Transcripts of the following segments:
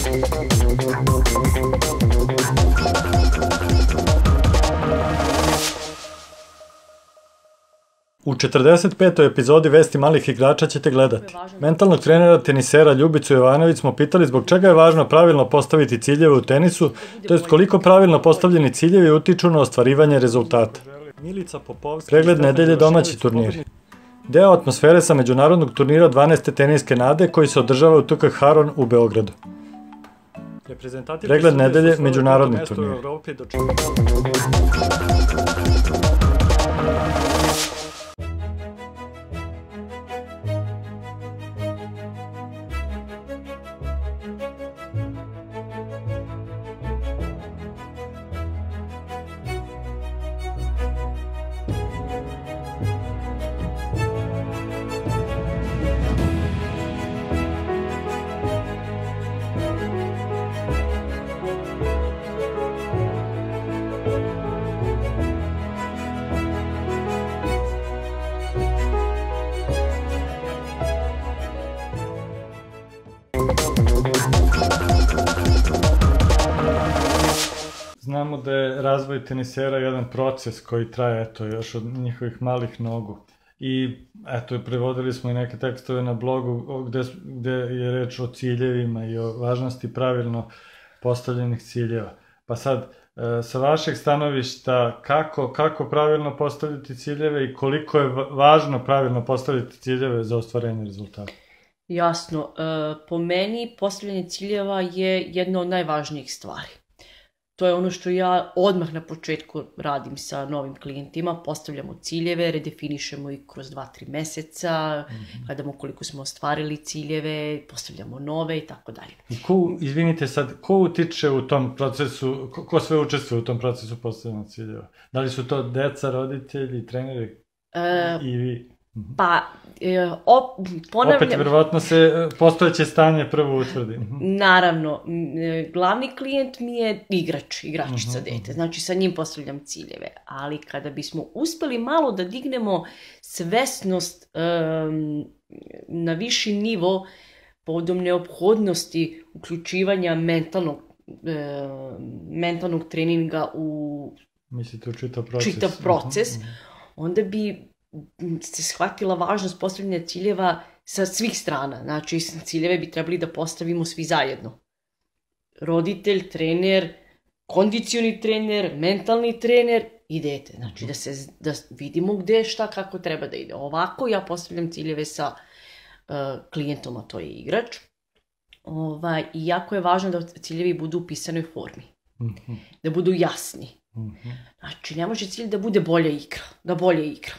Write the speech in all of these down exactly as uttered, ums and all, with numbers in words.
U četrdeset petoj epizodi Vesti malih igrača ćete gledati. Mentalnog trenera tenisera Ljubicu Jovanović smo pitali zbog čega je važno pravilno postaviti ciljeve u tenisu, to jest koliko pravilno postavljeni ciljevi utiču na ostvarivanje rezultata. Pregled nedelje domaći turniri. Deo atmosfere sa međunarodnog turnira dvanaeste teniske nade koji se održava u T K Haron u Beogradu. Pregled nedelje međunarodni turniri. Znamo da je razvoj tenisera jedan proces koji traje, eto, još od njihovih malih nogu. I, eto, prevodili smo i neke tekstove na blogu gde, gde je reč o ciljevima i o važnosti pravilno postavljenih ciljeva. Pa sad, sa vašeg stanovišta, kako, kako pravilno postaviti ciljeve i koliko je važno pravilno postaviti ciljeve za ostvarenje rezultata? Jasno. Po meni postavljanje ciljeva je jedna od najvažnijih stvari. To je ono što ja odmah na početku radim sa novim klijentima, postavljamo ciljeve, redefinišemo ih kroz dva tri meseca, mm-hmm. gledamo koliko smo ostvarili ciljeve, postavljamo nove i tako dalje. I ko, izvinite sad, ko utiče u tom procesu, ko, ko sve učestvuje u tom procesu postavljanja ciljeva? Da li su to deca, roditelji, treneri e, i vi? Pa, e, op, ponavljam... Opet, verovatno se postojeće stanje prvo utvrdi. Naravno, glavni klijent mi je igrač, igračica uh-huh, dete, znači sa njim postavljam ciljeve, ali kada bismo uspeli malo da dignemo svesnost um, na viši nivo povodom neophodnosti uključivanja mentalnog, um, mentalnog treninga u Mislite u čitav proces, čitav proces uh-huh. onda bi se shvatila važnost postavljanja ciljeva sa svih strana. Znači, ciljeve bi trebali da postavimo svi zajedno. Roditelj, trener, kondicioni trener, mentalni trener i dete. Znači, da, se, da vidimo gde, šta, kako treba da ide. Ovako ja postavljam ciljeve sa uh, klijentom, a to je igrač. Ovaj, I jako je važno da ciljevi budu u pisanoj formi. Mm-hmm. Da budu jasni. Mm-hmm. Znači, ne može cilj da bude bolja igra. Da bolje igra.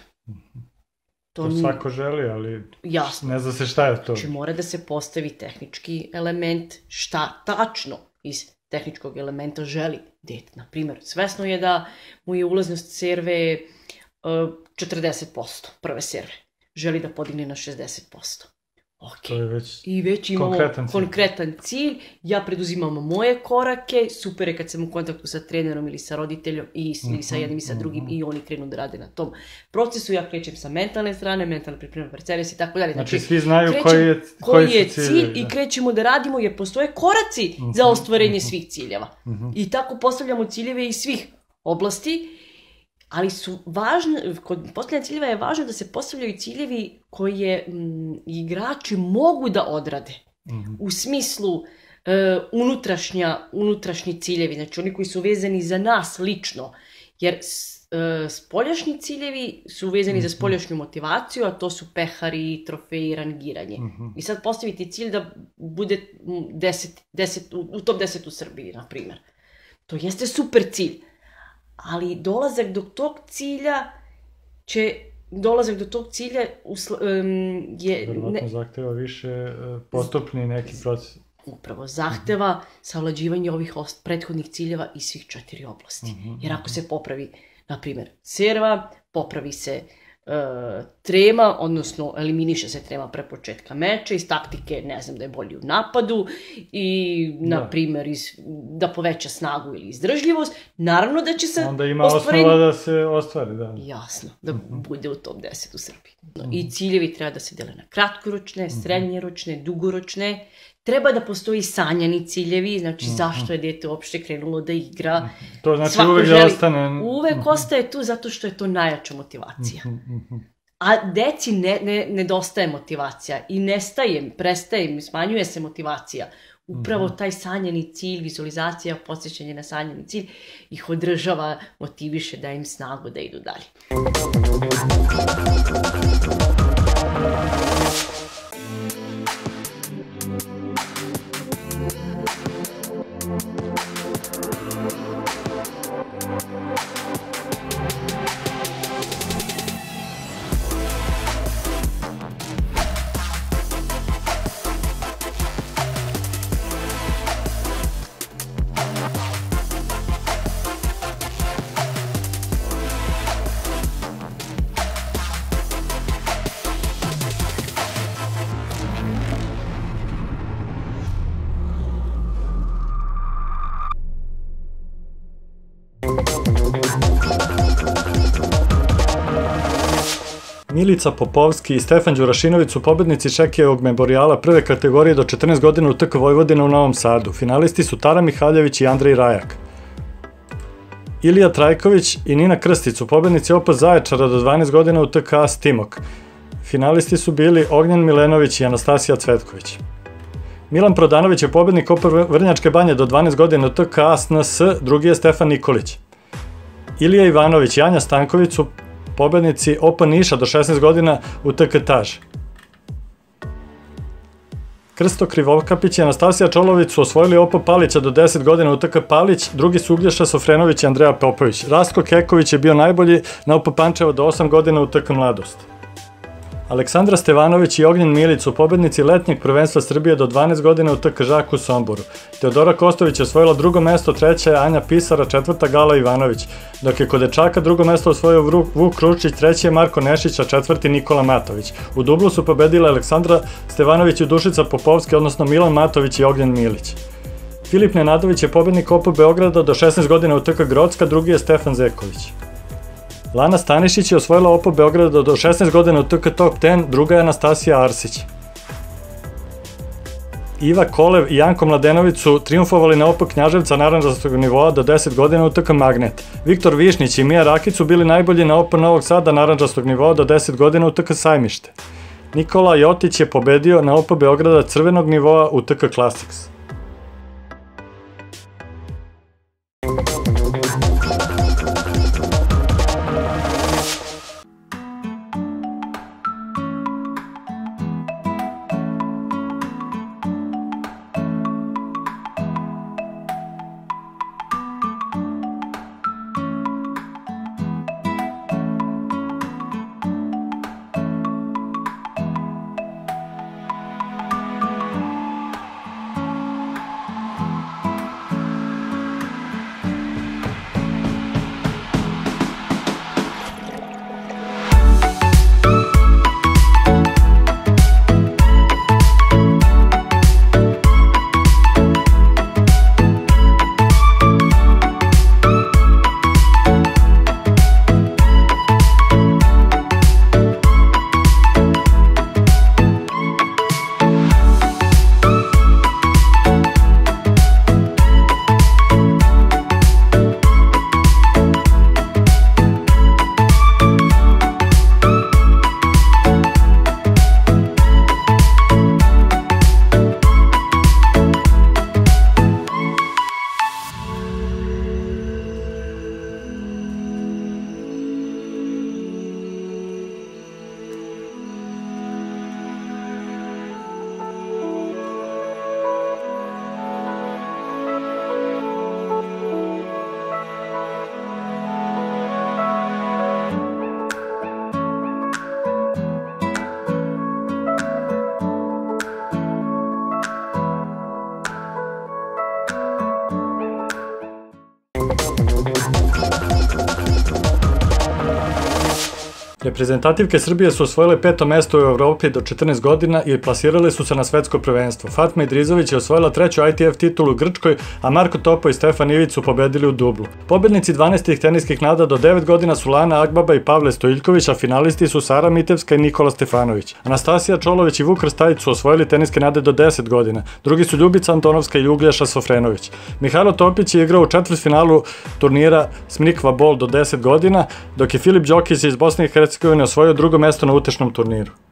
To, to svako želi, ali jasno. Ne zna se šta je to. Znači mora da se postavi tehnički element, šta tačno iz tehničkog elementa želi dete. Naprimjer, svesno je da mu je ulaznost serve uh, četrdeset posto prve serve. Želi da podigne na šezdeset posto. Okay. To je već, I već imamo konkretan cilj. konkretan cilj, ja preduzimam moje korake, super je kad sam u kontaktu sa trenerom ili sa roditeljom i uh-huh, sa jednim i sa drugim uh-huh. i oni krenu da rade na tom procesu, ja krećem sa mentalne strane, mentalne pripreme parceres i tako dalje. Znači, znači svi znaju krećem, koji je, koji koji je cilj, cilj i krećemo da radimo jer postoje koraci uh-huh, za ostvarenje uh-huh. svih ciljeva. Uh-huh. I tako postavljamo ciljeve iz svih oblasti. Ali su važno, kod postavljanja ciljeva je važno da se postavljaju ciljevi koje m, igrači mogu da odrade. Mm-hmm. U smislu e, unutrašnja, unutrašnji ciljevi, znači oni koji su vezani za nas lično. Jer s, e, spoljašnji ciljevi su vezani mm-hmm. za spoljašnju motivaciju, a to su pehari, trofeji, rangiranje. Mm-hmm. I sad postaviti cilj da bude deset, deset, u, u top deset u Srbiji, na primjer. To jeste super cilj. Ali dolazak do tog cilja će, dolazak do tog cilja usla, um, je... Verovatno zahteva više uh, postupni neki proces. Upravo, zahteva uh-huh. savlađivanje ovih ost, prethodnih ciljeva iz svih četiri oblasti. Uh-huh. Jer ako se popravi, na primjer, serva, popravi se uh, trema, odnosno eliminiše se trema pre početka meča, iz taktike ne znam da je bolji u napadu i na da. primjer iz, da poveća snagu ili izdržljivost, naravno da će se onda ima ostvarenje... osnova da se ostvari, da. Jasno, da uh-huh. bude u top deset u Srbiji. Uh-huh. I ciljevi treba da se dele na kratkoročne, srednjoročne, dugoročne, treba da postoji sanjani ciljevi, znači mm-hmm. zašto je dete uopšte krenulo da igra. To znači svako uvek želi, ostane... Uvek mm-hmm. ostaje tu zato što je to najjača motivacija. Mm-hmm. A deci ne, ne, nedostaje motivacija i nestaje, prestaje, smanjuje se motivacija. Upravo mm-hmm. taj sanjani cilj, vizualizacija, podsjećanje na sanjani cilj ih održava, motiviše, da im snagu da idu dalje. Milica Popovski i Stefan Đurašinović su pobednici Šekijevog memorijala prve kategorije do četrnaest godina u T K Vojvodina u Novom Sadu. Finalisti su Tara Mihaljević i Andrej Rajak. Ilija Trajković i Nina Krstić su pobednici O P Zaječara do dvanaest godina u T K A S Timok. Finalisti su bili Ognjen Milenović i Anastasija Cvetković. Milan Prodanović je pobednik O P Vrnjačke banje do dvanaest godina u T K A S N S, drugi je Stefan Nikolić. Ilija Ivanović i Anja Stanković su pobednici O P Niša do šesnaest godina u T K Taž. Krsto Krivokapić i Anastasija Čolović su osvojili O P Palića do deset godina u T K Palić, drugi su Uglješa Sofrenović i Andreja Popović. Rastko Keković je bio najbolji na O P Pančevo do osam godina u T K Mladost. Aleksandra Stevanović i Ognjen Milić su pobednici letnjeg prvenstva Srbije do dvanaest godina u T K Žak u Somboru. Teodora Kostović je osvojila drugo mesto, treća je Anja Pisara, četvrta Gala Ivanović, dok je kod dečaka drugo mesto osvojio Vuk Kručić, treći je Marko Nešić, a četvrti Nikola Matović. U dublu su pobedile Aleksandra Stevanović i Dušica Popovski, odnosno Milan Matović i Ognjen Milić. Filip Nenadović je pobednik O P Beograda do šesnaest godina u T K Grocka, drugi je Stefan Zeković. Lana Stanišić je osvojila O P Beograda do šesnaest godina u T K Top deset, druga je Anastasija Arsić. Iva Kolev i Janko Mladenović su triumfovali na O P Knjaževca narandžastog nivoa do deset godina u T K Magnet. Viktor Višnić i Mija Rakić su bili najbolji na O P Novog Sada narandžastog nivoa do deset godina u T K Sajmište. Nikola Jotić je pobedio na O P Beograda crvenog nivoa u T K Classics. Reprezentativke Srbije su osvojile peto mesto u Evropi do četrnaest godina i plasirale su se na svetsko prvenstvo. Fatma Idrizović je osvojila treću I T F titulu u Grčkoj, a Marko Topo i Stefan Ivić su pobedili u dublu. Pobednici dvanaestih teniskih nada do devet godina su Lana Agbaba i Pavle Stojiljković, a finalisti su Sara Mitevska i Nikola Stefanović. Anastasija Čolović i Vuk Krstajić su osvojili teniske nade do deset godina. Drugi su Ljubica Antonovska i Uglješa Sofrenović. Mihajlo Topić je igrao u četvrtfinalu turnira Smnikva Bol do deset godina, dok je Filip Đokić iz Bosne i Hercegovine osvojio drugo mesto na utešnom turniru.